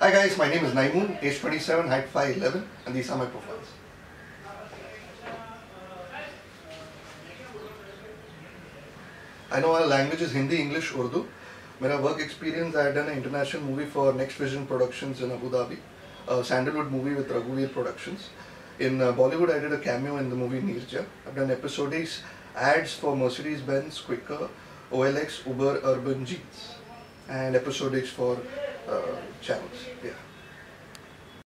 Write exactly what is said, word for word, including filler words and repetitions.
Hi guys, my name is Naimun, age twenty-seven, height five eleven, and these are my profiles. I know our language is Hindi, English, Urdu. My work experience, I had done an international movie for Next Vision Productions in Abu Dhabi, a Sandalwood movie with Raghuveer Productions. In uh, Bollywood, I did a cameo in the movie Neerja. I've done episodics, ads for Mercedes-Benz, Quaker, O L X, Uber, Urban Jeans, and episodics for uh, channels. Yeah.